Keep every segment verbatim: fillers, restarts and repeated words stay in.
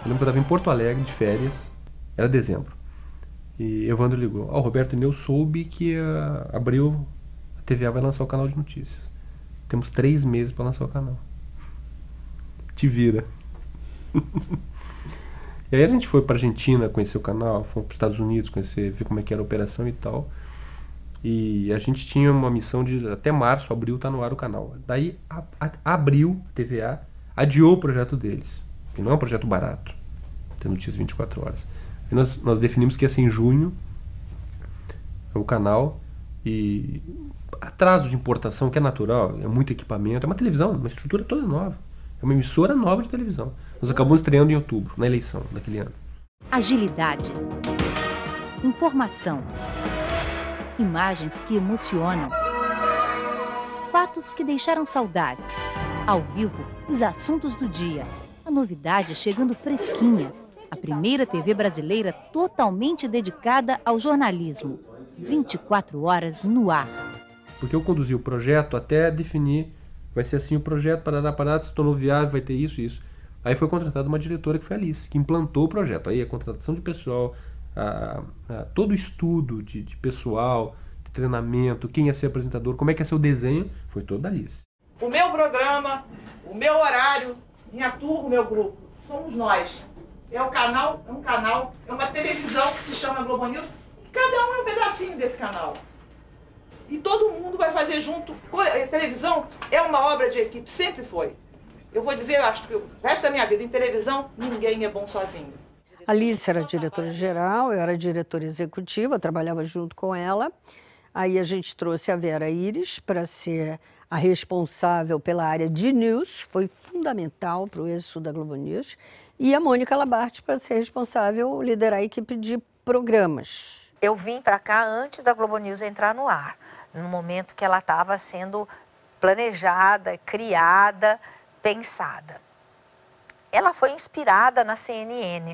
lembro que eu estava em Porto Alegre de férias, era dezembro. E Evandro ligou. Ó, oh, Roberto Ineu soube que a Abril, a T V A vai lançar o canal de notícias. Temos três meses para lançar o canal. Te vira. E aí a gente foi para Argentina conhecer o canal, fomos para os Estados Unidos conhecer, ver como é que era a operação e tal. E a gente tinha uma missão de até março, abril, tá no ar o canal. Daí a, a, abril, a T V A adiou o projeto deles, que não é um projeto barato, ter notícias vinte e quatro horas. E nós, nós definimos que ia ser em junho o canal, e atraso de importação, que é natural, é muito equipamento, é uma televisão, uma estrutura toda nova, é uma emissora nova de televisão. Nós acabamos estreando em outubro, na eleição daquele ano. Agilidade, informação, imagens que emocionam, fatos que deixaram saudades, ao vivo, os assuntos do dia, a novidade chegando fresquinha, a primeira T V brasileira totalmente dedicada ao jornalismo, vinte e quatro horas no ar. Porque eu conduzi o projeto até definir, vai ser assim o projeto, parará, parará, se tornou viável, vai ter isso e isso. Aí foi contratada uma diretora que foi a Alice, que implantou o projeto. Aí a contratação de pessoal, a, a, todo o estudo de, de pessoal, de treinamento, quem ia ser apresentador, como é que ia ser o desenho, foi toda a Alice. O meu programa, o meu horário, minha turma, o meu grupo, somos nós. É o canal, é um canal, é uma televisão que se chama Globo News, e cada um é um pedacinho desse canal. E todo mundo vai fazer junto. A televisão é uma obra de equipe, sempre foi. Eu vou dizer, eu acho que o resto da minha vida em televisão, ninguém é bom sozinho. Alice era diretora-geral, eu era diretora executiva, trabalhava junto com ela. Aí a gente trouxe a Vera Iris para ser a responsável pela área de news, foi fundamental para o êxito da Globo News. E a Mônica Labarte para ser responsável, liderar a equipe de programas. Eu vim para cá antes da Globo News entrar no ar, no momento que ela estava sendo planejada, criada, pensada. Ela foi inspirada na C N N,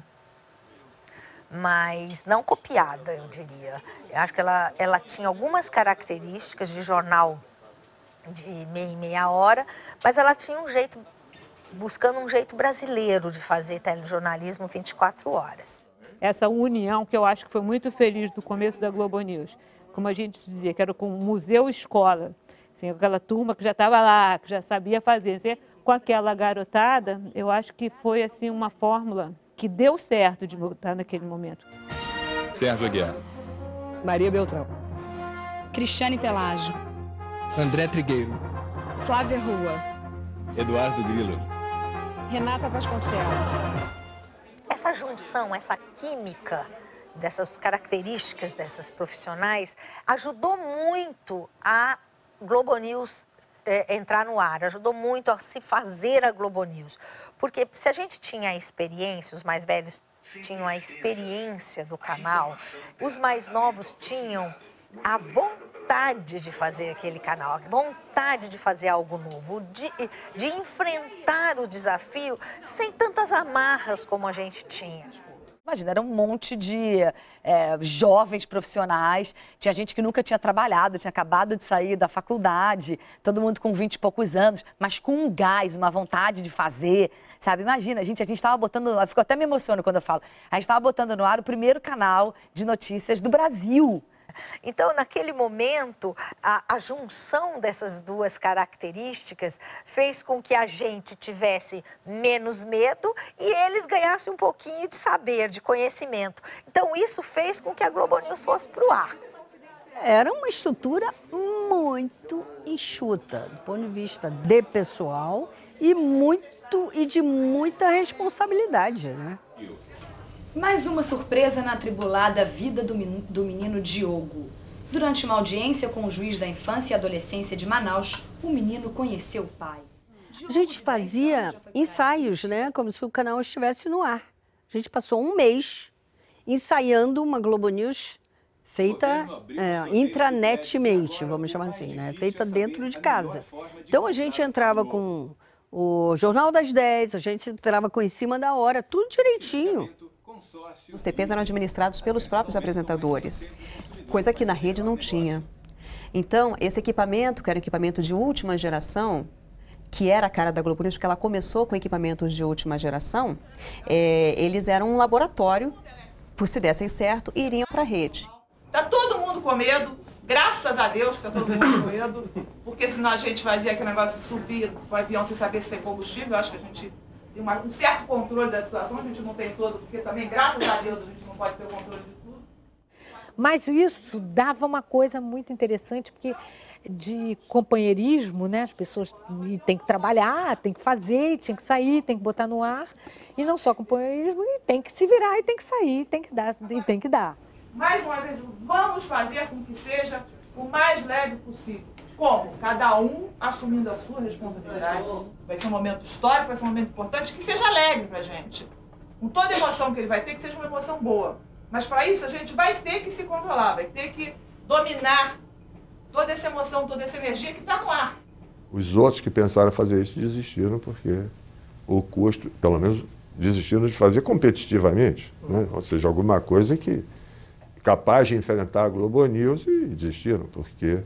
mas não copiada, eu diria. Eu acho que ela, ela tinha algumas características de jornal de meia e meia hora, mas ela tinha um jeito, buscando um jeito brasileiro de fazer telejornalismo vinte e quatro horas. Essa união que eu acho que foi muito feliz do começo da Globo News, como a gente dizia, que era com o Museu Escola, assim, aquela turma que já estava lá, que já sabia fazer, assim, com aquela garotada, eu acho que foi assim uma fórmula que deu certo de botar naquele momento. Sérgio Aguiar. Maria Beltrão. Cristiane Pelágio. André Trigueiro. Flávia Rua. Eduardo Grilo. Renata Vasconcelos. Essa junção, essa química dessas características dessas profissionais ajudou muito a Globo News é, entrar no ar, ajudou muito a se fazer a Globo News. Porque se a gente tinha a experiência, os mais velhos tinham a experiência do canal, os mais novos tinham a vontade de fazer aquele canal, a vontade de fazer algo novo, de, de enfrentar o desafio sem tantas amarras como a gente tinha. Imagina, era um monte de é, jovens profissionais, tinha gente que nunca tinha trabalhado, tinha acabado de sair da faculdade, todo mundo com vinte e poucos anos, mas com um gás, uma vontade de fazer, sabe? Imagina, a gente a gente estava botando, eu fico até me emociono quando eu falo, a gente estava botando no ar o primeiro canal de notícias do Brasil. Então, naquele momento, a, a junção dessas duas características fez com que a gente tivesse menos medo e eles ganhassem um pouquinho de saber, de conhecimento. Então, isso fez com que a Globo News fosse para o ar. Era uma estrutura muito enxuta, do ponto de vista de pessoal e, muito, e de muita responsabilidade, né? Mais uma surpresa na atribulada vida do menino, do menino Diogo. Durante uma audiência com o juiz da infância e adolescência de Manaus, o menino conheceu o pai. A gente fazia ensaios, né? Como se o canal estivesse no ar. A gente passou um mês ensaiando uma Globo News feita é, intranetmente, vamos chamar assim, né? Feita dentro de casa. Então a gente entrava com o Jornal das dez, a gente entrava com Em Cima da Hora, tudo direitinho. Os T Ps eram administrados pelos próprios apresentadores, coisa que na rede não tinha. Então, esse equipamento, que era um equipamento de última geração, que era a cara da Globo News, porque ela começou com equipamentos de última geração, é, eles eram um laboratório, por se dessem certo, iriam para a rede. Tá todo mundo com medo, graças a Deus que tá todo mundo com medo, porque senão a gente fazia aquele negócio de subir o avião sem saber se tem combustível. Eu acho que a gente tem uma, um certo controle da situação, a gente não tem todo, porque também, graças a Deus, a gente não pode ter o controle de tudo. Mas isso dava uma coisa muito interessante, porque de companheirismo, né? As pessoas têm que trabalhar, têm que fazer, tem que sair, tem que botar no ar. E não só companheirismo, e tem que se virar, e tem que sair, tem que dar, e tem que dar. Mais uma vez, vamos fazer com que seja o mais leve possível. Como? Cada um assumindo a sua responsabilidade. Vai ser um momento histórico, vai ser um momento importante, que seja alegre pra gente. Com toda a emoção que ele vai ter, que seja uma emoção boa. Mas para isso a gente vai ter que se controlar, vai ter que dominar toda essa emoção, toda essa energia que está no ar. Os outros que pensaram fazer isso desistiram, porque o custo, pelo menos desistiram de fazer competitivamente, né? Ou seja, alguma coisa que capaz de enfrentar a Globo News, e desistiram, porque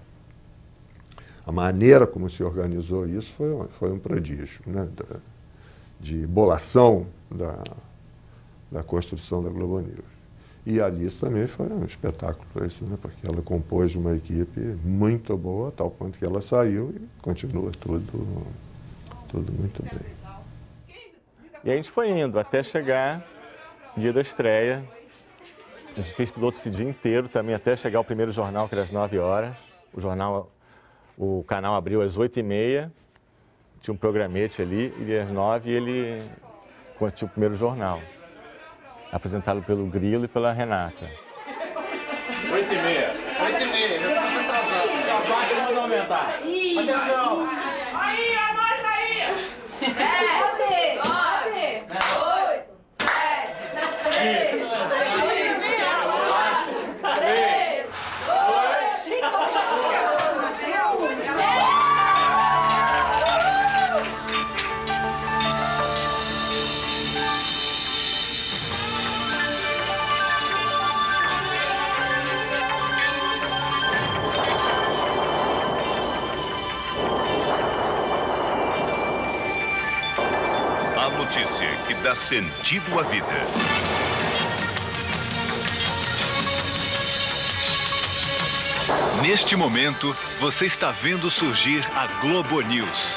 a maneira como se organizou isso foi, foi um prodígio, né? Da, de bolação da, da construção da Globo News. E a Alice também foi um espetáculo para isso, né? Porque ela compôs uma equipe muito boa, tal ponto que ela saiu e continua tudo, tudo muito bem. E a gente foi indo até chegar dia da estreia. A gente fez piloto esse dia inteiro também, até chegar o primeiro jornal, que era às nove horas. O jornal, o canal abriu às oito e meia, tinha um programete ali, e às nove ele tinha o primeiro jornal, apresentado pelo Grilo e pela Renata. Oito e meia. Oito e meia, já está se atrasando. A baixa manda aumentar. Atenção. Aí, a mais aí! Dez, nove, oito, sete, seis, A notícia que dá sentido à vida. Neste momento, você está vendo surgir a Globo News.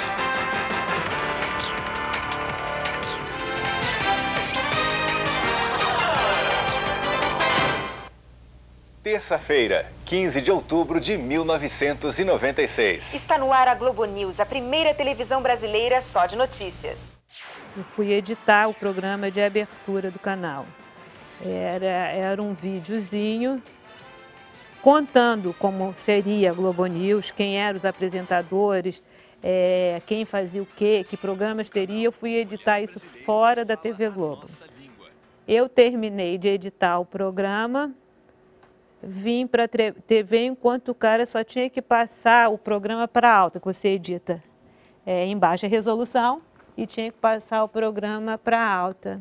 Terça-feira, quinze de outubro de mil novecentos e noventa e seis. Está no ar a Globo News, a primeira televisão brasileira só de notícias. Eu fui editar o programa de abertura do canal. Era, era um videozinho contando como seria a Globo News, quem eram os apresentadores, é, quem fazia o quê, que programas teria. Eu fui editar isso fora da T V Globo. Eu terminei de editar o programa, vim para a T V enquanto o cara só tinha que passar o programa para alta, que você edita é, em baixa resolução, e tinha que passar o programa para alta.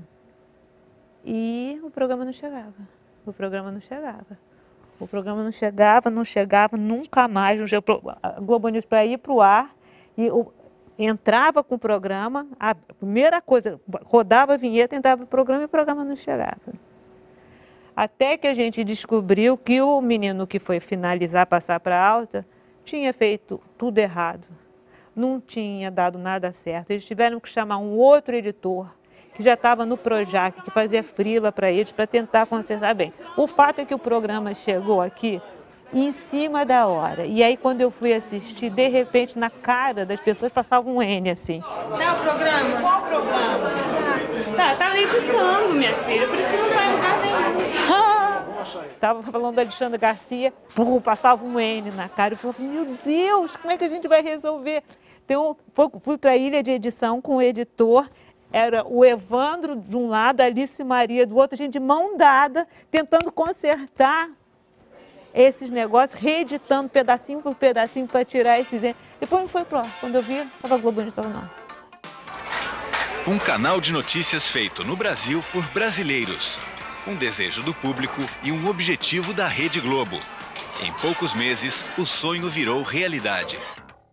E o programa não chegava. O programa não chegava. O programa não chegava, não chegava, nunca mais. A Globo News, para ir para o ar, e eu entrava com o programa, a primeira coisa, rodava a vinheta, entrava o programa e o programa não chegava. Até que a gente descobriu que o menino que foi finalizar, passar para alta, tinha feito tudo errado. Não tinha dado nada certo. Eles tiveram que chamar um outro editor, que já estava no Projac, que fazia frila para eles, para tentar consertar bem. O fato é que o programa chegou aqui em cima da hora. E aí, quando eu fui assistir, de repente, na cara das pessoas, passava um N, assim. Não, o programa. Qual programa? Tá, tá editando, minha filha, por isso não vai em lugar nenhum. Estava falando do Alexandre Garcia, pum, passava um N na cara. Eu falei, meu Deus, como é que a gente vai resolver? Então, fui para a ilha de edição com o editor, era o Evandro de um lado, a Alice Maria do outro, a gente de mão dada, tentando consertar esses negócios, reeditando pedacinho por pedacinho para tirar esses N. Depois não foi pro ar. Quando eu vi, estava a Globo News, estava não. Um canal de notícias feito no Brasil por brasileiros. Um desejo do público e um objetivo da Rede Globo. Em poucos meses, o sonho virou realidade.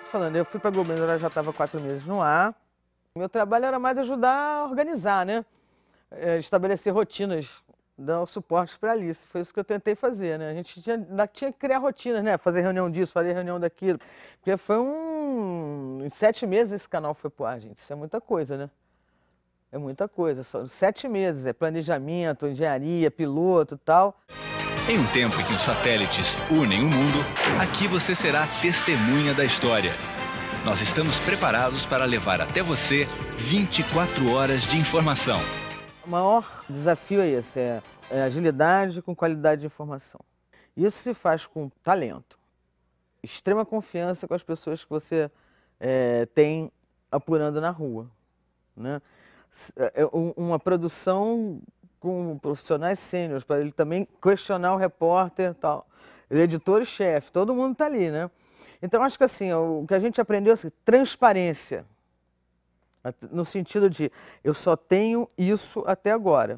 Falando, eu fui para a Globo, ela já estava quatro meses no ar. Meu trabalho era mais ajudar a organizar, né? É, estabelecer rotinas, dar o suporte para a Alice. Foi isso que eu tentei fazer, né? A gente tinha, tinha que criar rotinas, né? Fazer reunião disso, fazer reunião daquilo. Porque foi um... Em sete meses esse canal foi pro ar, gente. Isso é muita coisa, né? É muita coisa. Só sete meses. É planejamento, engenharia, piloto e tal. Em um tempo em que os satélites unem o mundo, aqui você será testemunha da história. Nós estamos preparados para levar até você vinte e quatro horas de informação. O maior desafio é esse, é, é agilidade com qualidade de informação. Isso se faz com talento, extrema confiança com as pessoas que você é, tem apurando na rua, né? É uma produção com profissionais sêniores, para ele também questionar o repórter, tal, o editor e chefe, todo mundo está ali, né? Então, acho que assim, o que a gente aprendeu é assim, transparência, no sentido de eu só tenho isso até agora.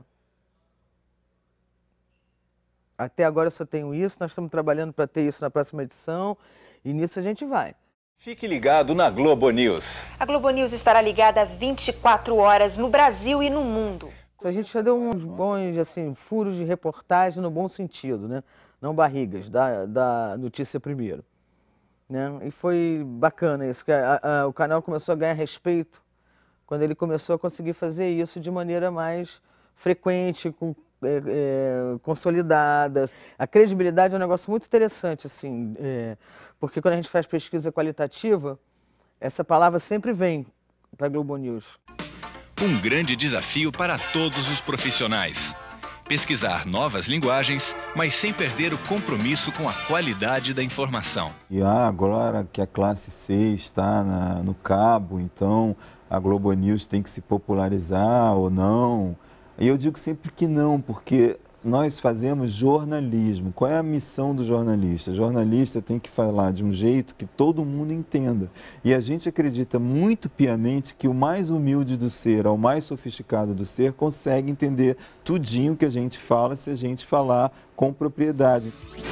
Até agora eu só tenho isso, nós estamos trabalhando para ter isso na próxima edição, e nisso a gente vai. Fique ligado na Globo News. A Globo News estará ligada vinte e quatro horas no Brasil e no mundo. A gente já deu uns bons assim, furos de reportagem no bom sentido, né? Não barrigas, da, da notícia primeiro. Né? E foi bacana isso, que a, a, o canal começou a ganhar respeito quando ele começou a conseguir fazer isso de maneira mais frequente, com, é, é, consolidada. A credibilidade é um negócio muito interessante, assim, é, porque quando a gente faz pesquisa qualitativa, essa palavra sempre vem para a Globo News. Um grande desafio para todos os profissionais. Pesquisar novas linguagens, mas sem perder o compromisso com a qualidade da informação. E ah, agora que a classe C está na, no cabo, então a Globo News tem que se popularizar ou não? E eu digo sempre que não, porque nós fazemos jornalismo. Qual é a missão do jornalista? O jornalista tem que falar de um jeito que todo mundo entenda. E a gente acredita muito piamente que o mais humilde do ser ao mais sofisticado do ser consegue entender tudinho que a gente fala se a gente falar com propriedade.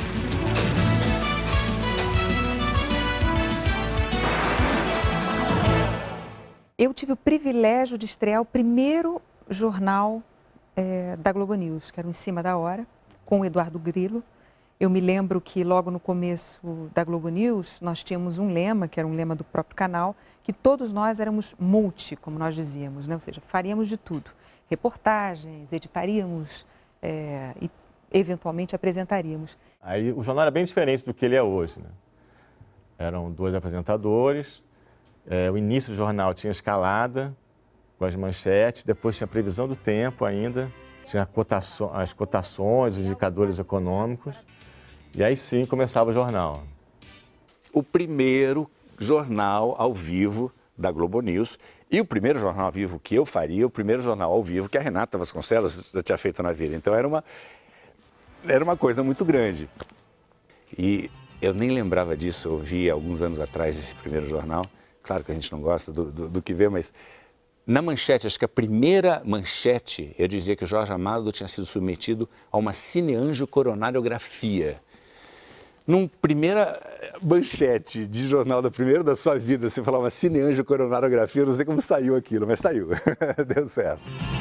Eu tive o privilégio de estrear o primeiro jornal É, da Globo News, que era o Em Cima da Hora, com o Eduardo Grilo. Eu me lembro que logo no começo da Globo News, nós tínhamos um lema, que era um lema do próprio canal, que todos nós éramos multi, como nós dizíamos, né? Ou seja, faríamos de tudo. Reportagens, editaríamos é, e eventualmente apresentaríamos. Aí o jornal era bem diferente do que ele é hoje, né? Eram dois apresentadores, é, o início do jornal tinha escalada, com as manchetes, depois tinha a previsão do tempo ainda, tinha cotação, as cotações, os indicadores econômicos, e aí sim começava o jornal. O primeiro jornal ao vivo da Globo News e o primeiro jornal ao vivo que eu faria, o primeiro jornal ao vivo que a Renata Vasconcelos já tinha feito na vida. Então era uma, era uma coisa muito grande. E eu nem lembrava disso, eu vi alguns anos atrás esse primeiro jornal. Claro que a gente não gosta do, do, do que vê, mas na manchete, acho que a primeira manchete, eu dizia que o Jorge Amado tinha sido submetido a uma cineangiocoronariografia. Numa primeira manchete de jornal da primeira da sua vida, você falava cineangiocoronariografia, eu não sei como saiu aquilo, mas saiu. Deu certo.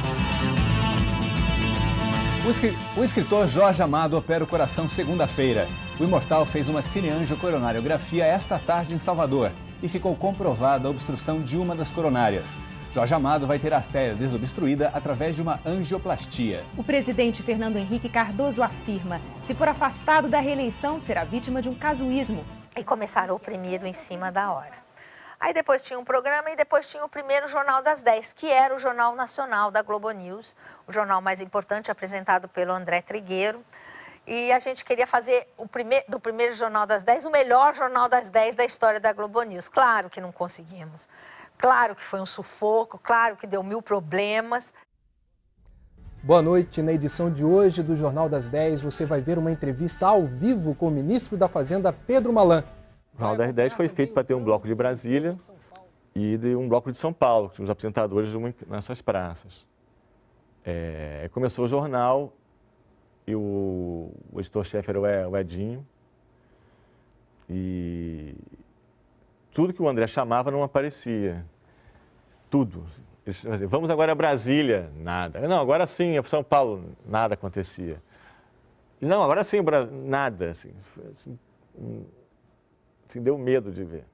O escritor Jorge Amado opera o coração segunda-feira. O imortal fez uma cineangiocoronariografia esta tarde em Salvador e ficou comprovada a obstrução de uma das coronárias. Jorge Amado vai ter a artéria desobstruída através de uma angioplastia. O presidente Fernando Henrique Cardoso afirma: se for afastado da reeleição, será vítima de um casuísmo. E começaram o primeiro Em Cima da Hora. Aí depois tinha um programa e depois tinha o primeiro Jornal das dez, que era o Jornal Nacional da Globo News, o jornal mais importante, apresentado pelo André Trigueiro. E a gente queria fazer o primeir, do primeiro Jornal das dez o melhor Jornal das dez da história da Globo News. Claro que não conseguimos. Claro que foi um sufoco, claro que deu mil problemas. Boa noite. Na edição de hoje do Jornal das dez, você vai ver uma entrevista ao vivo com o ministro da Fazenda, Pedro Malan. O Jornal das dez foi feito para ter um bloco de Brasília e de um bloco de São Paulo, que tinha os apresentadores nessas praças. É, começou o jornal e o, o editor-chefe era o Edinho. E tudo que o André chamava não aparecia. Tudo. Eles diziam, vamos agora a Brasília, nada. Não, agora sim, São Paulo, nada acontecia. Não, agora sim, nada. Assim, assim, assim, deu medo de ver.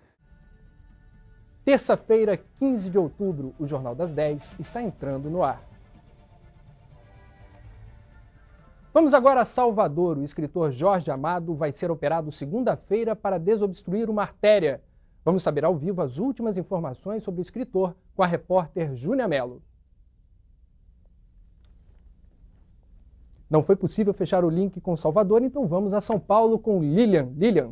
Terça-feira, quinze de outubro, o Jornal das dez está entrando no ar. Vamos agora a Salvador. O escritor Jorge Amado vai ser operado segunda-feira para desobstruir uma artéria. Vamos saber ao vivo as últimas informações sobre o escritor com a repórter Júnia Mello. Não foi possível fechar o link com Salvador, então vamos a São Paulo com Lilian. Lilian.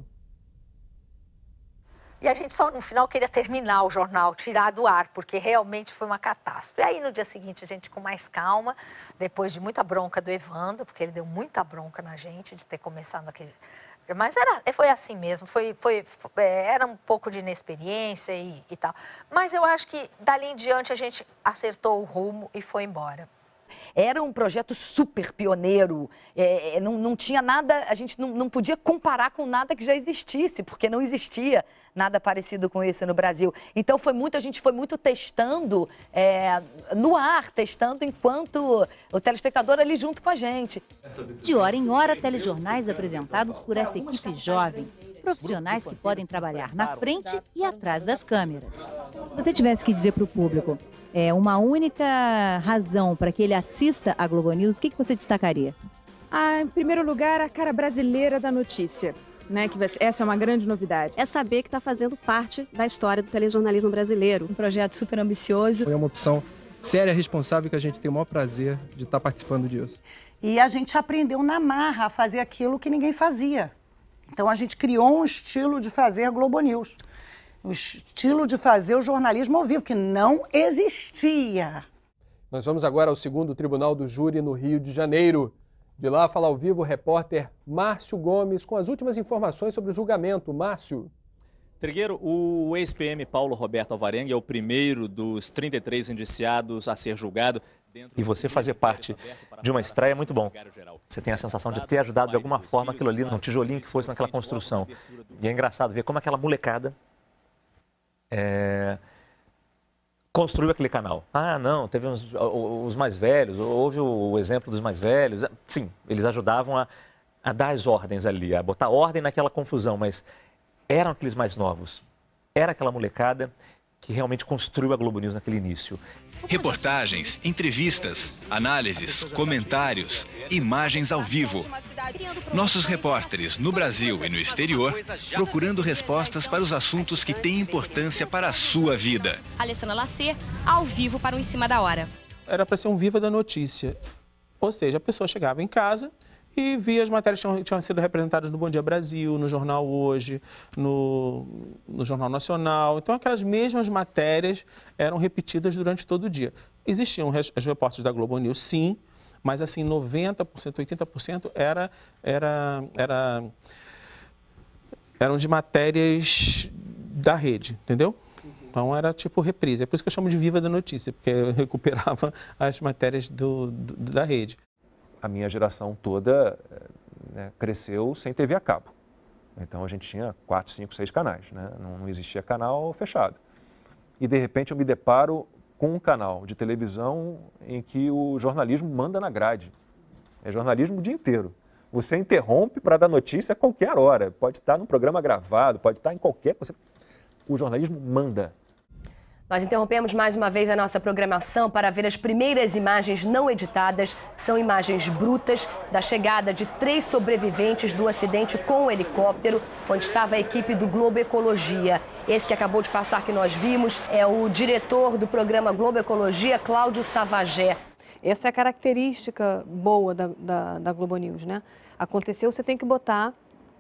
E a gente só no final queria terminar o jornal, tirar do ar, porque realmente foi uma catástrofe. Aí no dia seguinte a gente com mais calma, depois de muita bronca do Evandro, porque ele deu muita bronca na gente de ter começado aquele... Mas era, foi assim mesmo, foi, foi, foi, era um pouco de inexperiência e, e tal. Mas eu acho que dali em diante a gente acertou o rumo e foi embora. Era um projeto super pioneiro, é, não, não tinha nada, a gente não, não podia comparar com nada que já existisse, porque não existia nada parecido com isso no Brasil. Então foi muito, a gente foi muito testando é, no ar, testando enquanto o telespectador ali junto com a gente. De hora em hora, telejornais apresentados por essa equipe jovem, profissionais que podem trabalhar na frente e atrás das câmeras. Se você tivesse que dizer para o público é, uma única razão para que ele assista a Globo News, o que, que você destacaria? Ah, em primeiro lugar, a cara brasileira da notícia. Né, que essa é uma grande novidade. É saber que está fazendo parte da história do telejornalismo brasileiro. Um projeto super ambicioso. Foi uma opção séria e responsável que a gente tem o maior prazer de estar participando disso. E a gente aprendeu na marra a fazer aquilo que ninguém fazia. Então a gente criou um estilo de fazer a Globo News. Um estilo de fazer o jornalismo ao vivo, que não existia. Nós vamos agora ao segundo Tribunal do Júri no Rio de Janeiro. De lá, fala ao vivo o repórter Márcio Gomes com as últimas informações sobre o julgamento. Márcio. Trigueiro, o ex-P M Paulo Roberto Alvarenga é o primeiro dos trinta e três indiciados a ser julgado. E você fazer parte de uma estreia é muito bom. Você tem a sensação de ter ajudado de alguma forma aquilo ali, num tijolinho que fosse naquela construção. E é engraçado ver como aquela molecada é, construiu aquele canal. Ah, não, teve uns, os mais velhos, houve o exemplo dos mais velhos. Sim, eles ajudavam a, a dar as ordens ali, a botar ordem naquela confusão, mas eram aqueles mais novos. Era aquela molecada que realmente construiu a Globo News naquele início. Reportagens, entrevistas, análises, comentários, imagens ao vivo. Nossos repórteres no Brasil e no exterior procurando respostas para os assuntos que têm importância para a sua vida. Alessandra Lacer, ao vivo para o Em Cima da Hora. Era para ser um Viva da Notícia. Ou seja, a pessoa chegava em casa e via as matérias que tinham, tinham sido representadas no Bom Dia Brasil, no Jornal Hoje, no, no Jornal Nacional. Então, aquelas mesmas matérias eram repetidas durante todo o dia. Existiam as repórteres da Globo News, sim, mas assim, noventa por cento, oitenta por cento era, era, era, eram de matérias da rede, entendeu? Então, era tipo reprise. É por isso que eu chamo de Viva da Notícia, porque eu recuperava as matérias do, do, da rede. A minha geração toda, né, cresceu sem T V a cabo. Então a gente tinha quatro, cinco, seis canais, né? Não, não existia canal fechado. E de repente eu me deparo com um canal de televisão em que o jornalismo manda na grade. É jornalismo o dia inteiro. Você interrompe para dar notícia a qualquer hora. Pode estar num programa gravado, pode estar em qualquer... O jornalismo manda. Nós interrompemos mais uma vez a nossa programação para ver as primeiras imagens não editadas. São imagens brutas da chegada de três sobreviventes do acidente com o helicóptero, onde estava a equipe do Globo Ecologia. Esse que acabou de passar que nós vimos é o diretor do programa Globo Ecologia, Cláudio Savagé. Essa é a característica boa da, da, da Globo News, né? Aconteceu, você tem que botar.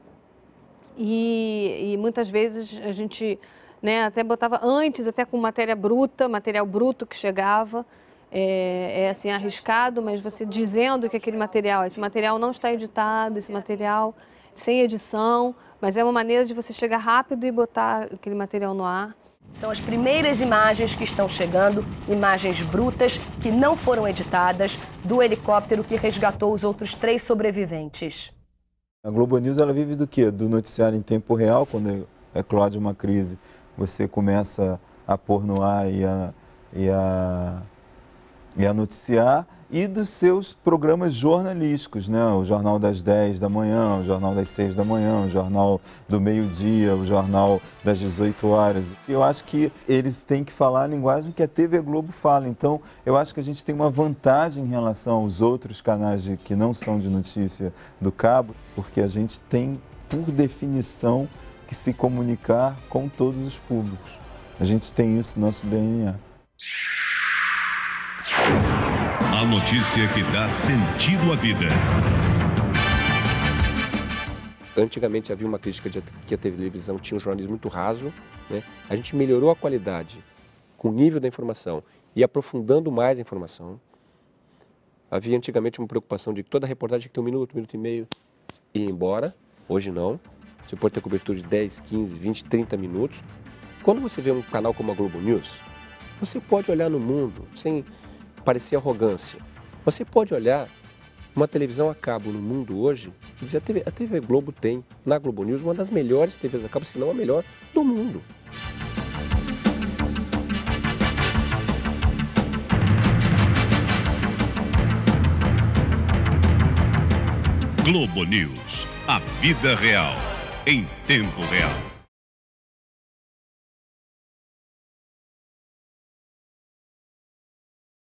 E, e muitas vezes a gente... Né, até botava antes, até com matéria bruta, material bruto que chegava, é, é assim, arriscado, mas você dizendo que aquele material, esse material não está editado, esse material sem edição, mas é uma maneira de você chegar rápido e botar aquele material no ar. São as primeiras imagens que estão chegando, imagens brutas que não foram editadas, do helicóptero que resgatou os outros três sobreviventes. A Globo News, ela vive do quê? Do noticiário em tempo real, quando eclode uma crise, você começa a pôr no ar e a, e a, e a noticiar, e dos seus programas jornalísticos, né? O Jornal das dez da manhã, o Jornal das seis da manhã, o Jornal do meio-dia, o Jornal das dezoito horas. Eu acho que eles têm que falar a linguagem que a T V Globo fala. Então, eu acho que a gente tem uma vantagem em relação aos outros canais de, que não são de notícia do cabo, porque a gente tem, por definição, que se comunicar com todos os públicos. A gente tem isso no nosso D N A. A notícia que dá sentido à vida. Antigamente havia uma crítica de que a televisão tinha um jornalismo muito raso, né? A gente melhorou a qualidade com o nível da informação e aprofundando mais a informação. Havia antigamente uma preocupação de que toda reportagem tinha que ter um minuto, um minuto e meio e ir embora. Hoje não. Você pode ter cobertura de dez, quinze, vinte, trinta minutos. Quando você vê um canal como a Globo News, você pode olhar no mundo sem parecer arrogância. Você pode olhar uma televisão a cabo no mundo hoje e dizer, a T V, a T V Globo tem, na Globo News, uma das melhores T Vs a cabo, se não a melhor do mundo. Globo News, a vida real, em tempo real.